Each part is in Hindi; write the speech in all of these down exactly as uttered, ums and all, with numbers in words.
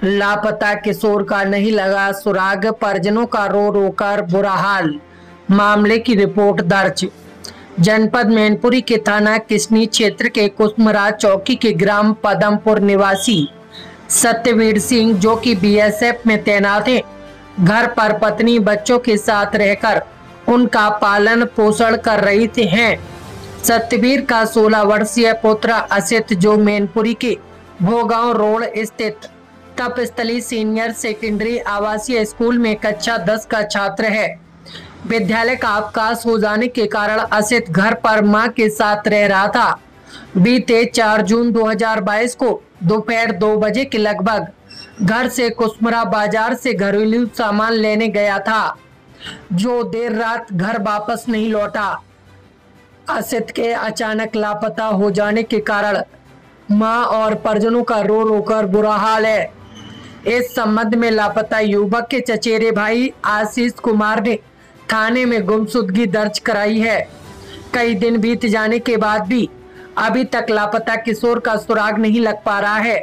लापता किशोर का नहीं लगा सुराग, परिजनों का रो रो कर बुरा हाल। मामले की रिपोर्ट दर्ज। जनपद मैनपुरी के थाना किसनी क्षेत्र के कुसमरा चौकी के ग्राम पदमपुर निवासी सत्यवीर सिंह, जो कि बीएसएफ में तैनात हैं, घर पर पत्नी बच्चों के साथ रहकर उनका पालन पोषण कर रही थे हैं। सत्यवीर का सोलह वर्षीय पुत्र असित, जो मैनपुरी के भोगांव रोड स्थित तपस्थली सीनियर सेकेंडरी आवासीय स्कूल में कक्षा दस का छात्र है। विद्यालय का अवकाश हो जाने के कारण असित घर पर मां के साथ रह रहा था। बीते चार जून दो हज़ार बाईस को दोपहर दो बजे के लगभग घर से कुसमरा बाजार से घरेलू सामान लेने गया था, जो देर रात घर वापस नहीं लौटा। असित के अचानक लापता हो जाने के कारण मां और परिजनों का रो रो कर बुरा हाल है। इस संबंध में लापता युवक के चचेरे भाई आशीष कुमार ने थाने में गुमशुदगी दर्ज कराई है। कई दिन बीत जाने के बाद भी अभी तक लापता किशोर का सुराग नहीं लग पा रहा है।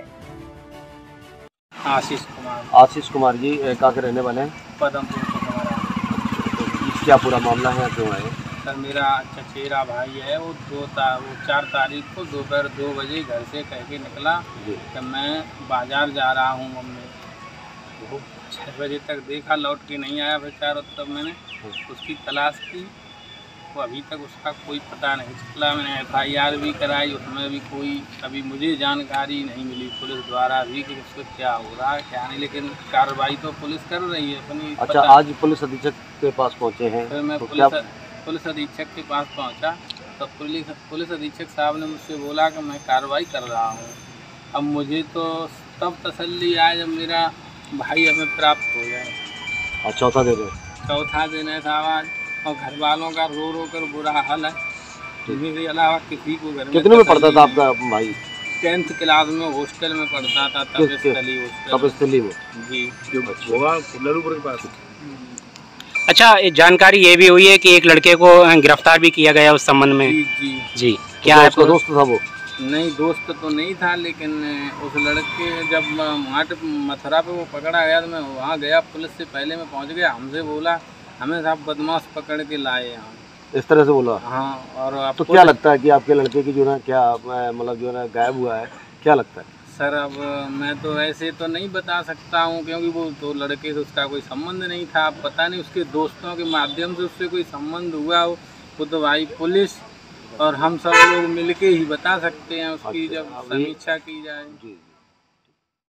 आशीष कुमार आशीष कुमार जी कहाँ के रहने वाले हैं? पदमपुर से हमारा। तो क्या पूरा मामला है, क्यों आए? सर, मेरा चचेरा भाई है, वो दो ता, वो चार तारीख को दोपहर दो बजे घर से कह के निकला कि मैं बाजार जा रहा हूँ मम्मी। वो छः बजे तक देखा, लौट के नहीं आया बेचारा। तब मैंने उसकी तलाश की, वो अभी तक उसका कोई पता नहीं चला। मैंने एफ आई आर भी कराई, उसमें भी कोई अभी मुझे जानकारी नहीं मिली पुलिस द्वारा भी कि उसको क्या हो रहा है क्या नहीं, लेकिन कार्रवाई तो पुलिस कर रही है अपनी। अच्छा, आज पुलिस अधीक्षक के पास पहुँचे हैं? फिर मैं तो पुलिस पुलिस अधीक्षक के पास पहुंचा तो पुलिस पुलिस अधीक्षक साहब ने मुझसे बोला कि मैं कार्रवाई कर रहा हूं। अब मुझे तो तब तसल्ली आए जब मेरा भाई हमें प्राप्त हो जाए। चौथा दिन चौथा दिन है साहब आज, और घर वालों का रो रो कर बुरा हाल है। मेरे अलावा किसी को घर में कितने में पढ़ता था आपका भाई? टेंथ क्लास में हॉस्टल में पढ़ता था, तपस्थली हॉस्टल तपस्थली में जी। के पास। अच्छा, जानकारी ये भी हुई है कि एक लड़के को गिरफ्तार भी किया गया उस संबंध में। जी जी जी। क्या है आपका दोस्त था वो? नहीं, दोस्त तो नहीं था, लेकिन उस लड़के जब वहाँ मथुरा पे वो पकड़ा गया तो मैं वहाँ गया, पुलिस से पहले मैं पहुँच गया। हमसे बोला हमें साहब बदमाश पकड़ के लाए यहाँ, इस तरह से बोला? हाँ। और आप तो क्या लगता है कि आपके लड़के की जो है क्या मतलब जो है गायब हुआ है, क्या लगता है? सर, अब मैं तो ऐसे तो नहीं बता सकता हूँ, क्योंकि वो तो लड़के से उसका कोई संबंध नहीं था। अब पता नहीं उसके दोस्तों के माध्यम से उससे कोई संबंध हुआ हो, वो तो भाई पुलिस और हम सब लोग मिलके ही बता सकते हैं, उसकी जब समीक्षा की जाए।